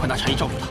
拿禅意罩住他。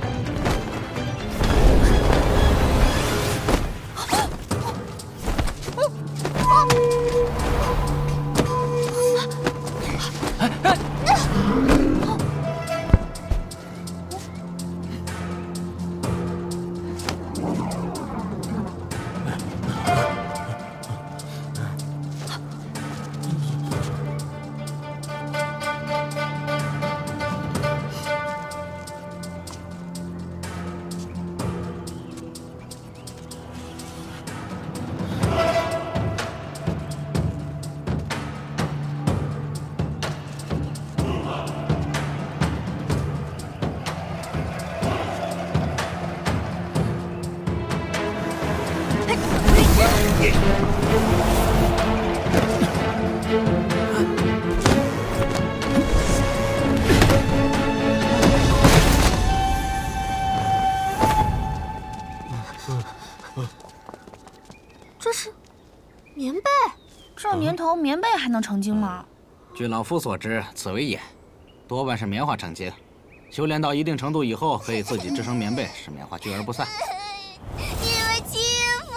这是棉被，这年头棉被还能成精吗？ 据老夫所知，此为也，多半是棉花成精。修炼到一定程度以后，可以自己织成棉被，使棉花聚而不散。 你们欺负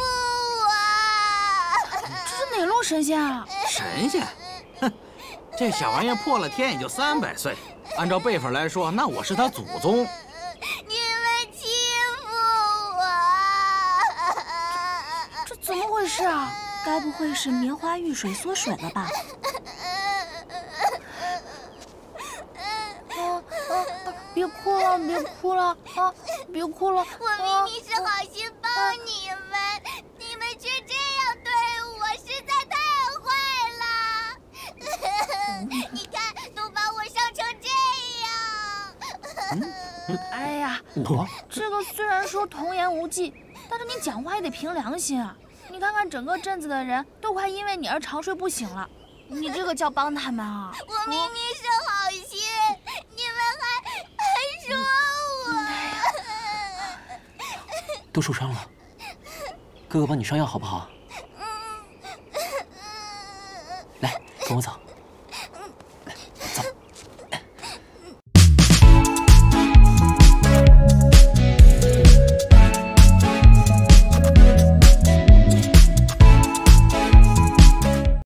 我！ 这是哪路神仙啊？ 神仙？哼，这小玩意破了天也就300岁，按照辈分来说，那我是他祖宗。 你们欺负我！ 这怎么回事啊？该不会是棉花遇水缩水了吧？别哭了，别哭了啊！别哭了！ 我明明是好心帮你们，你们却这样对我，实在太坏了！你看，都把我伤成这样。 哎呀，这个虽然说童言无忌，但是你讲话也得凭良心啊！你看看整个镇子的人都快因为你而长睡不醒了，你这个叫帮他们啊？ 我明明是好心，你们还说我。 都受伤了，哥哥帮你上药好不好？来，跟我走。